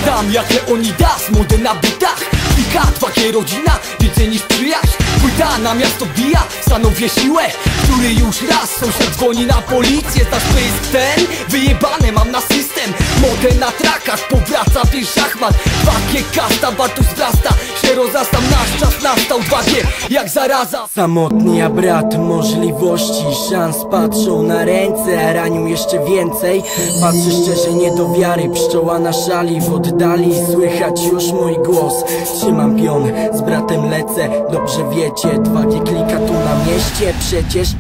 Dam jak Leonidas, modę na bitach. Pika, twakie rodzina, więcej niż przyjaźń. Płyta na miasto bija, stanowię siłę, który już raz sąsiad dzwoni na policję. Znasz pysk ten? Wyjebane mam na system. Modę na trakach, powraca wiesz szachmat. 2G kasta, Bartuś wzrasta, się rozrastam, nasz czas nastał. 2G jak zaraza. Samotny ja brat możliwości, szans patrzą na ręce, a ranią jeszcze więcej. Patrzę szczerze nie do wiary, pszczoła na szali w oddali. Słychać już mój głos, trzymam pion, z bratem lecę. Dobrze wiecie, 2G klika tu na mieście przecież.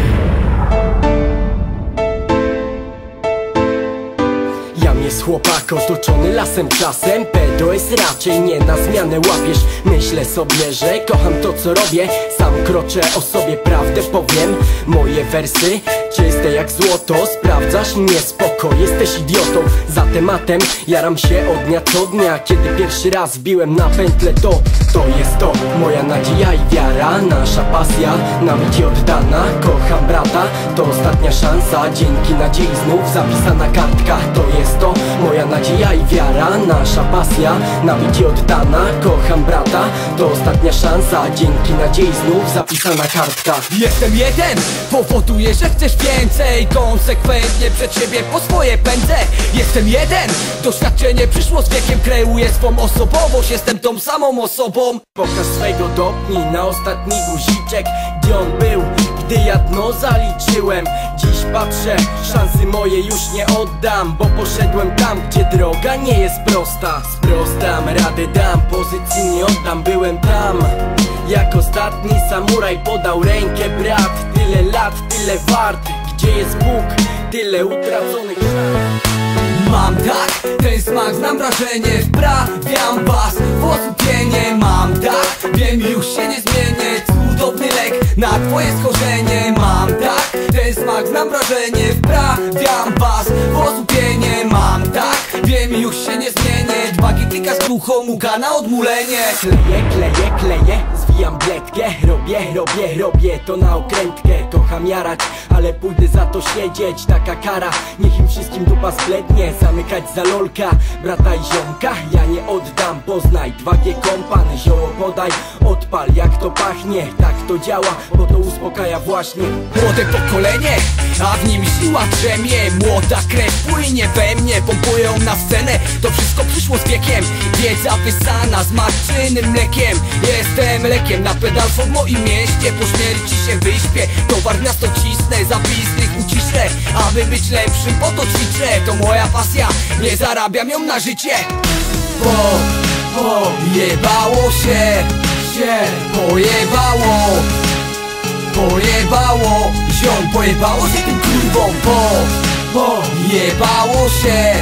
Jest chłopak otoczony lasem czasem. Pedo jest raczej nie na zmianę łapiesz. Myślę sobie, że kocham to co robię. Sam kroczę o sobie, prawdę powiem. Moje wersy czyste jak złoto. Sprawdzasz mnie, spoko, jesteś idiotą. Za tematem jaram się od dnia co dnia. Kiedy pierwszy raz wbiłem na pętlę to jest to. Moja nadzieja i wiara, nasza pasja nam idzie oddana. Kocham brata, to ostatnia szansa. Dzięki nadziei znów zapisana kartka. To jest to. Moja nadzieja i wiara, nasza pasja nam idzie oddana. Kocham brata, to ostatnia szansa. Dzięki nadziei znów zapisana kartka. Jestem jeden, powoduje, że chcesz więcej. Konsekwentnie przed siebie po swoje pędzę. Jestem jeden, doświadczenie przyszło z wiekiem. Kreuję swą osobowość, jestem tą samą osobą. Pokaż swego, dopnij na ostatni guziczek. Gdzie on był, gdy ja dno zaliczyłem. Dziś patrzę, szansy moje już nie oddam, bo poszedłem tam, gdzie droga nie jest prosta. Sprostam, radę dam, pozycji nie oddam. Byłem tam, jak ostatni samuraj podał rękę brat. Tyle lat, tyle wart. Gdzie jest Bóg, tyle utraconych lat. Mam tak, ten smak, znam wrażenie. Wprawiam was w osłupienie. Mam tak, wiem już się nie zmienię. Cudowny lek na twoje skorzenie. Mam tak, ten smak, znam wrażenie. Wprawiam was w osłupienie. Mam tak, wiem już się nie zmienię. 2G klika z kruchą, muka na odmulenie. Kleję, zwijam bledkę. Robię to na okrętkę. Kocham jarać, ale pójdę za to siedzieć. Taka kara, niech im wszystkim dupa splednie. Zamykać za lolka, brata i ziomka. Ja nie oddam, poznaj 2G kompan. Zioło podaj, odpal jak to pachnie. Tak to działa, bo to uspokaja właśnie. Młode pokolenie, a w nim siła drzemie. Młoda krew płynie we mnie, pompują na scenę. To wszystko przyszło z wiekiem. Wiedza wysana z matczynym mlekiem. Jestem lekiem na pedal w moim mieście. Po śmierci się wyśpię, towar miasto cisnę. Zapisnych uciszę, aby być lepszym, po to ćwiczę. To moja pasja, nie zarabiam ją na życie. Pojebało się, pojebało, ziom, pojebało się tym kurwom. Pojebało się,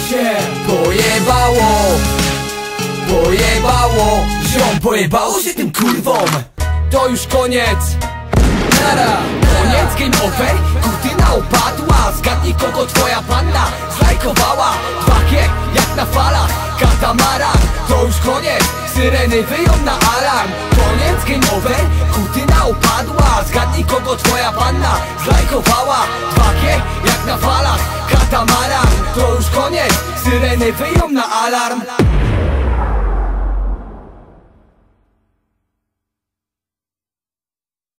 pojebało, ziom, pojebało się tym kurwom. To już koniec. Koniec, game over, kurtyna opadła. Zgadnij kogo twoja panna zlajkowała. 2G jak na falach, katamaran. To już koniec, syreny wyją na alarm. Koniec, game over, kurtyna opadła. Zgadnij kogo twoja panna zlajkowała. 2G jak na falach, katamaran. To już koniec, syreny wyją na alarm.